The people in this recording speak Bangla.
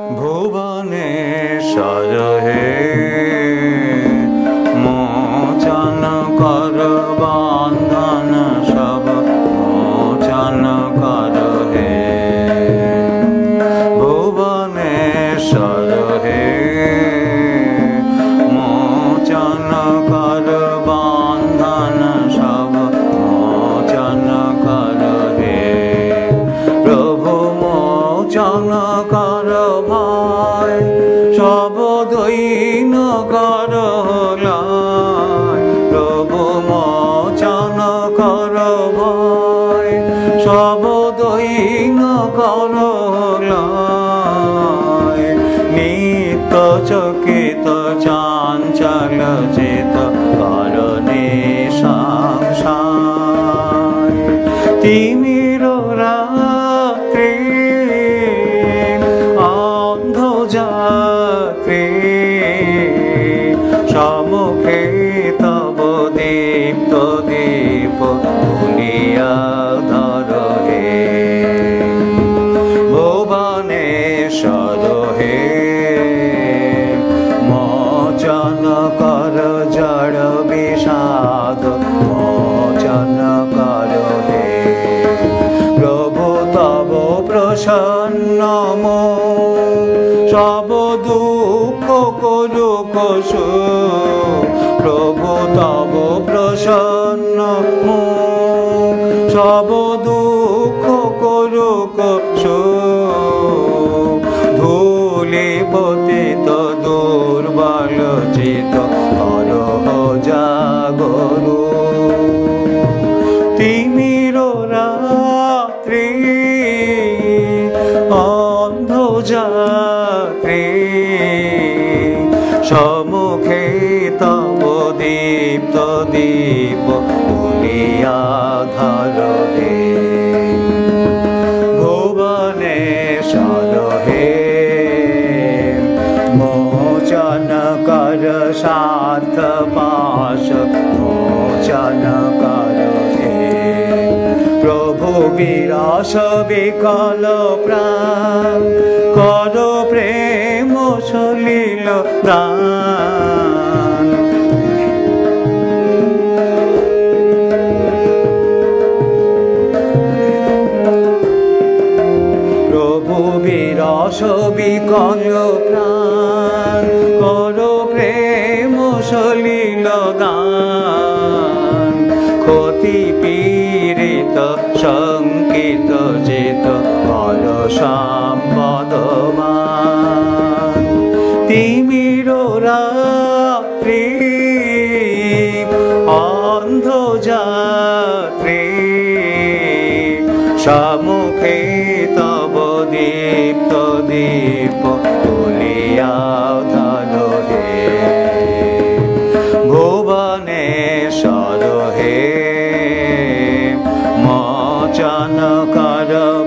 ভুবনেশ্বর হে মোচন কর বন্ধন সব মোচন কর হে ভুবনেশ্বর হে মোচন কর বন্ধন সব মোচন কর হে প্রভু মোচন কর ভয় সব দৈন কর লয় প্রভু মোচন কর ভয় সব দৈন কর লয় নিত্য চকিত চাঞ্চল চিত করণে সংশয় তিমির রাত্রি অন্ধযাত্রী সম্মুখে তব দীপ্ত দীপ তুলিয়া ধর হে ভুবনেশ্বর হে মোচন কর জড় বিষাদ মোচন কর হে প্রভু তব প্রসন্ন সব দুঃখ করুক সুখ প্রভু তব প্রসন্ন সব দুঃখ করুক সুখ ধূলি পতিত দুর্বল চিত করহ জাগরু তিমির রাত্রি অন্ধযাত্রী সম্মুখে তব দীপ্ত দীপ তুলিয়া ধর হে ভুবনেশ্বর হে মোচন কর সার্থ পাশ মোচন কর হে প্রভু বিরস বিকল প্রাণ কর প্রেম সলিল প্রাণ প্রভু বিরস বিকল প্রাণ কর প্রেম সলিল দান ক্ষতি পীড়িত শঙ্কিত চিত কর সম্পদমান তিমির রাত্রি অন্ধযাত্রী সম্মুখে তব দীপ্ত দীপ তুলিয়া ধর হে ভুবনেশ্বর হে মোচন কর